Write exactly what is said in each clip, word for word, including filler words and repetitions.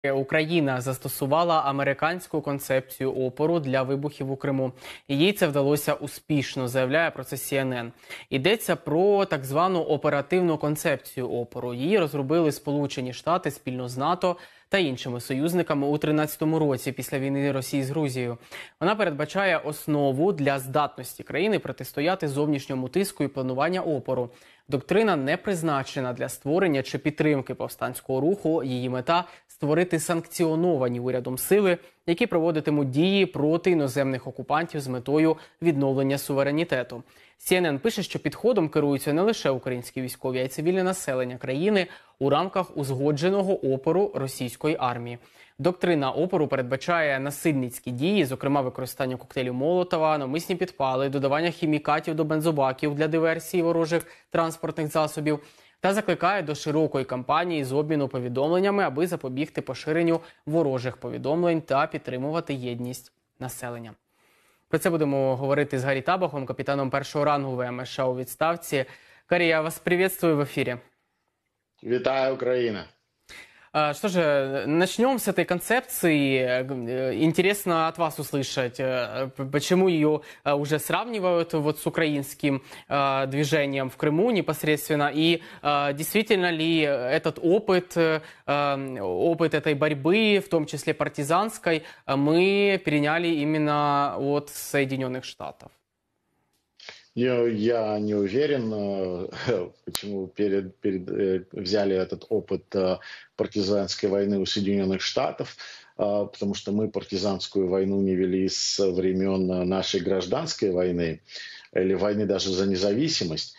Україна застосувала американську концепцію опору для вибухів у Криму. І їй це вдалося успішно, заявляє про це Сі Ен Ен. Йдеться про так звану оперативну концепцію опору. Її розробили Сполучені Штати спільно з НАТО та іншими союзниками у тринадцятому році після війни Росії з Грузією. Вона передбачає основу для здатності країни протистояти зовнішньому тиску і планування опору. Доктрина не призначена для створення чи підтримки повстанського руху. Її мета – створити санкціоновані урядом сили, які проводитимуть дії проти іноземних окупантів з метою відновлення суверенітету. Сі Ен Ен пише, що підходом керуються не лише українські військові, а й цивільне населення країни у рамках узгодженого опору російської армії. Доктрина опору передбачає насильницькі дії, зокрема використання коктейлів Молотова, навмисні підпали, додавання хімікатів до бензобаків для диверсії ворожих транспортних засобів та закликає до широкої кампанії з обміну повідомленнями, аби запобігти поширенню ворожих повідомлень та підтримувати єдність населення. Про це будемо говорити з Гаррі Табахом, капітаном першого рангу Ве Ем Ес Ша у відставці. Гаррі, я вас приветствую в эфире. Витаю, Украина! Что же, начнем с этой концепции. Интересно от вас услышать, почему ее уже сравнивают вот с украинским движением в Крыму непосредственно, и действительно ли этот опыт, опыт этой борьбы, в том числе партизанской, мы переняли именно от Соединенных Штатов? Я, я не уверен, почему перед, перед, взяли этот опыт партизанской войны у Соединенных Штатов, потому что мы партизанскую войну не вели с времен нашей гражданской войны, или войны даже за независимость.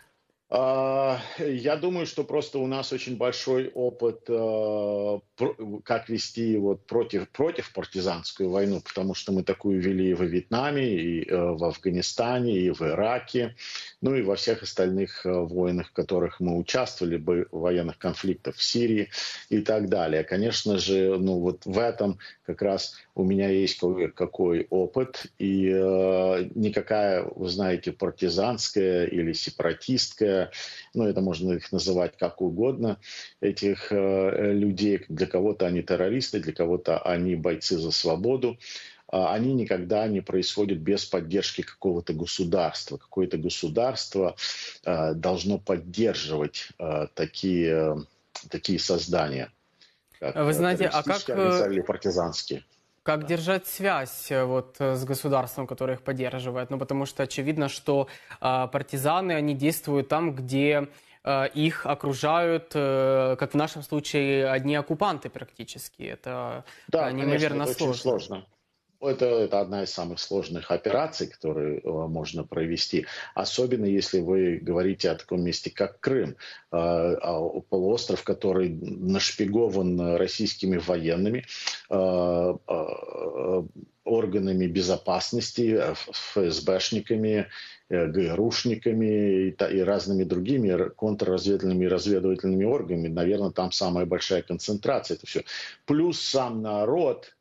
Я думаю, что просто у нас очень большой опыт, как вести вот против, против партизанскую войну, потому что мы такую вели и во Вьетнаме, и в Афганистане, и в Ираке, ну и во всех остальных войнах, в которых мы участвовали, военных конфликтов в Сирии и так далее. Конечно же, ну вот в этом как раз у меня есть какой опыт, и э, никакая, вы знаете, партизанская или сепаратистская, ну это можно их называть как угодно, этих э, людей, для кого-то они террористы, для кого-то они бойцы за свободу, они никогда не происходят без поддержки какого-то государства. Какое-то государство э, должно поддерживать э, такие, такие создания, как Вы знаете, а как... или партизанские. Как держать связь вот с государством, которое их поддерживает? Ну, потому что очевидно, что э, партизаны, они действуют там, где э, их окружают, э, как в нашем случае, одни оккупанты практически. Это да, э, неимоверно конечно, это сложно. Очень сложно. Это, это одна из самых сложных операций, которые э, можно провести. Особенно если вы говорите о таком месте, как Крым. Э, э, полуостров, который нашпигован российскими военными, э, э, органами безопасности, эф эс бэшниками, э, гэ эр ушниками и, и разными другими контрразведывательными и разведывательными органами. Наверное, там самая большая концентрация. Это все. Плюс сам народ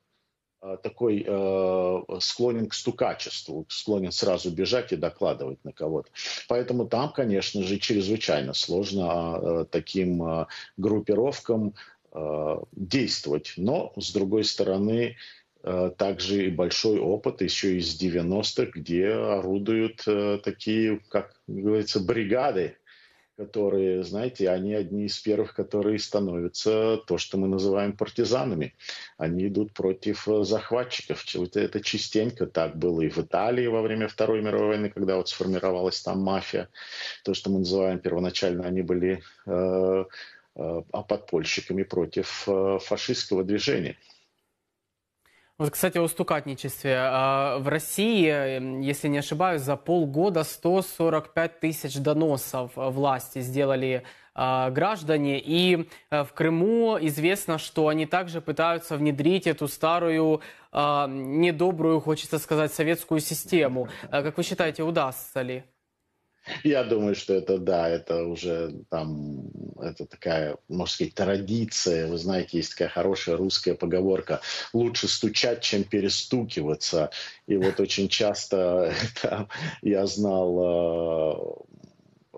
такой э, склонен к стукачеству, склонен сразу бежать и докладывать на кого-то. Поэтому там, конечно же, чрезвычайно сложно э, таким э, группировкам э, действовать. Но, с другой стороны, э, также и большой опыт еще из девяностых, где орудуют э, такие, как говорится, бригады, которые, знаете, они одни из первых, которые становятся то, что мы называем партизанами. Они идут против захватчиков. Это частенько так было и в Италии во время Второй мировой войны, когда вот сформировалась там мафия. То, что мы называем первоначально, они были э, э, подпольщиками против э, фашистского движения. Вот, кстати, о стукатничестве. В России, если не ошибаюсь, за полгода сто сорок пять тысяч доносов власти сделали граждане. И в Крыму известно, что они также пытаются внедрить эту старую, недобрую, хочется сказать, советскую систему. Как вы считаете, удастся ли? Я думаю, что это, да, это уже там, это такая, можно сказать, традиция. Вы знаете, есть такая хорошая русская поговорка: лучше стучать, чем перестукиваться. И вот очень часто это, я знал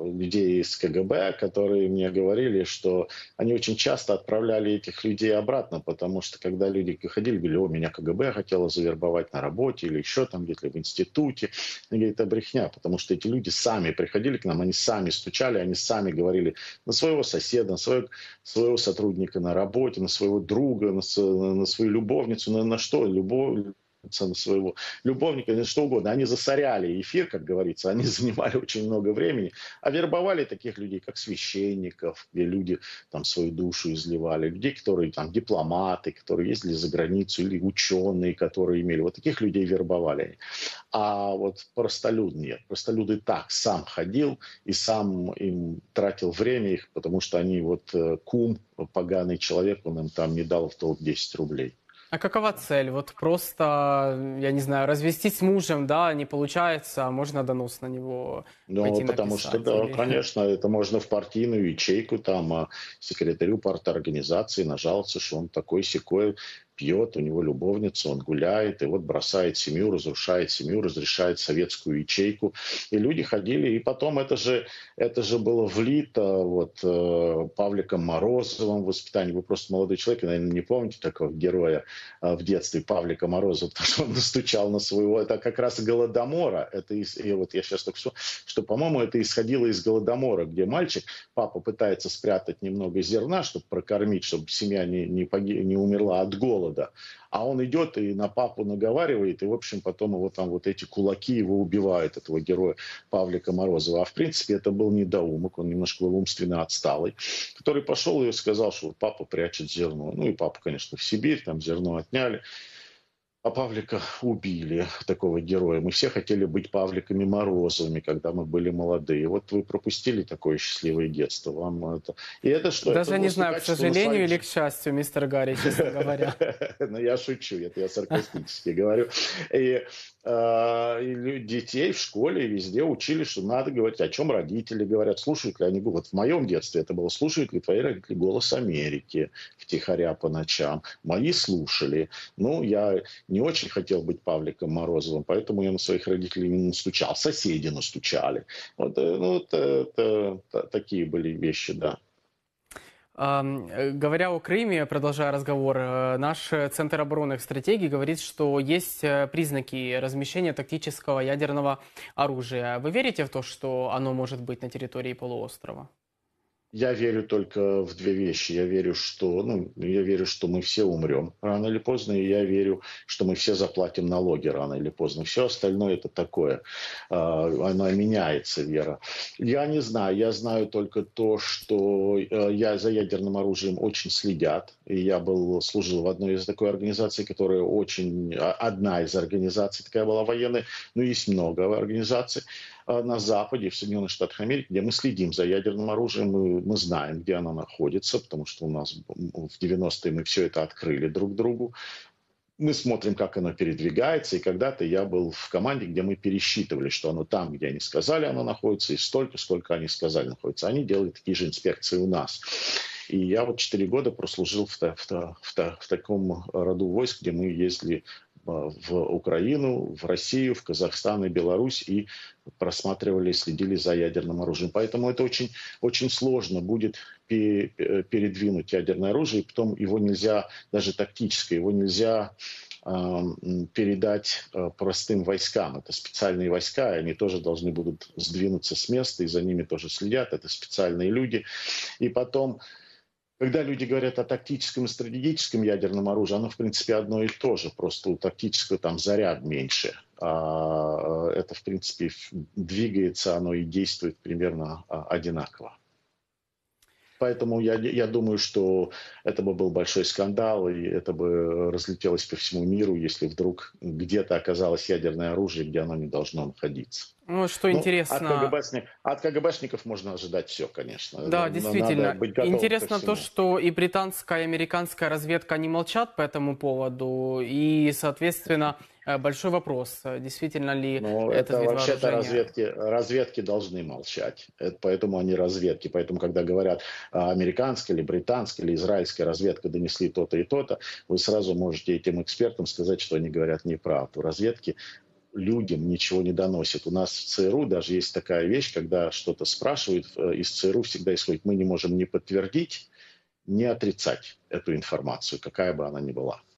людей из КГБ, которые мне говорили, что они очень часто отправляли этих людей обратно, потому что когда люди приходили, говорили: о, меня КГБ хотело завербовать на работе или еще там где-то в институте. Они говорят: это брехня, потому что эти люди сами приходили к нам, они сами стучали, они сами говорили на своего соседа, на своего, своего сотрудника на работе, на своего друга, на, на свою любовницу, на, на что, любовь, на своего любовника, на что угодно. Они засоряли эфир, как говорится, они занимали очень много времени, а вербовали таких людей, как священников, где люди там свою душу изливали, людей, которые там дипломаты, которые ездили за границу, или ученые, которые имели. Вот таких людей вербовали. А вот простолюд нет. Простолюды так сам ходил и сам им тратил время их, потому что они вот кум, поганый человек, он им там не дал в долг десять рублей. А какова цель? Вот просто, я не знаю, развестись с мужем, да, не получается, а можно донос на него Ну, пойти потому написать? что, да, Или... конечно, это можно в партийную ячейку, там, а, секретарю парторганизации нажаловаться, что он такой-сякой, пьет, у него любовница, он гуляет, и вот бросает семью, разрушает семью, разрешает советскую ячейку. И люди ходили, и потом это же, это же было влито вот, э, Павликом Морозовым в воспитании. Вы просто молодой человек, наверное, не помните такого героя э, в детстве Павлика Морозова, потому что он настучал на своего... Это как раз Голодомора. Это из, и вот я сейчас только что, что, по-моему, это исходило из Голодомора, где мальчик, папа пытается спрятать немного зерна, чтобы прокормить, чтобы семья не, не, погиб, не умерла от голода. А он идет и на папу наговаривает, и, в общем, потом его там вот эти кулаки его убивают, этого героя Павлика Морозова. А в принципе это был недоумок, он немножко был умственно отсталый, который пошел и сказал, что папа прячет зерно. Ну и папа, конечно, в Сибирь, там зерно отняли. А Павлика убили, такого героя. Мы все хотели быть Павликами Морозовыми, когда мы были молодые. Вот вы пропустили такое счастливое детство. Вам это... И это что? Даже это не знаю, к сожалению или к счастью, мистер Гарри, честно говоря. Ну, я шучу, это я саркастически говорю. И детей в школе везде учили, что надо говорить, о чем родители говорят, слушают ли они. Вот в моем детстве это было: слушают ли твои родители «Голос Америки» втихаря по ночам. Мои слушали. Ну, я не очень хотел быть Павликом Морозовым, поэтому я на своих родителей не настучал. Соседи настучали. Вот, ну, это, это, это, такие были вещи, да. Говоря о Крыме, продолжая разговор, наш Центр оборонных стратегий говорит, что есть признаки размещения тактического ядерного оружия. Вы верите в то, что оно может быть на территории полуострова? Я верю только в две вещи. Я верю, что, ну, я верю, что мы все умрем рано или поздно, и я верю, что мы все заплатим налоги рано или поздно. Все остальное это такое. Она меняется, вера. Я не знаю. Я знаю только то, что я за ядерным оружием очень следят. И я был, служил в одной из такой организаций, которая очень... Одна из организаций такая была военная. Но есть много организаций на Западе, в Соединенных Штатах Америки, где мы следим за ядерным оружием, мы, мы знаем, где оно находится, потому что у нас в девяностые мы все это открыли друг другу. Мы смотрим, как оно передвигается, и когда-то я был в команде, где мы пересчитывали, что оно там, где они сказали, оно находится, и столько, сколько они сказали находится. Они делают такие же инспекции у нас. И я вот четыре года прослужил в, в, в, в, в таком роду войск, где мы ездили в Украину, в Россию, в Казахстан и Беларусь и просматривали, следили за ядерным оружием. Поэтому это очень, очень сложно будет передвинуть ядерное оружие, и потом его нельзя, даже тактическое, его нельзя э, передать простым войскам. Это специальные войска, и они тоже должны будут сдвинуться с места, и за ними тоже следят. Это специальные люди. И потом... Когда люди говорят о тактическом и стратегическом ядерном оружии, оно, в принципе, одно и то же. Просто у тактического там заряд меньше. А это, в принципе, двигается оно и действует примерно одинаково. Поэтому я, я думаю, что это бы был большой скандал, и это бы разлетелось по всему миру, если вдруг где-то оказалось ядерное оружие, где оно не должно находиться. Ну, что ну, интересно... От, КГБшник, от КГБшников можно ожидать все, конечно. Да, Но действительно. Интересно то, всему. что и британская, и американская разведка не молчат по этому поводу. И, соответственно, большой вопрос, действительно ли Но этот это вид вообще-то вооружения... разведки, разведки должны молчать. Это поэтому они разведки. Поэтому, когда говорят, американская или британская или израильская разведка донесли то-то и то-то, вы сразу можете этим экспертам сказать, что они говорят неправду. Разведки людям ничего не доносит. У нас в ЦРУ даже есть такая вещь, когда что-то спрашивают, э, из ЦРУ всегда исходит, мы не можем ни подтвердить, ни отрицать эту информацию, какая бы она ни была.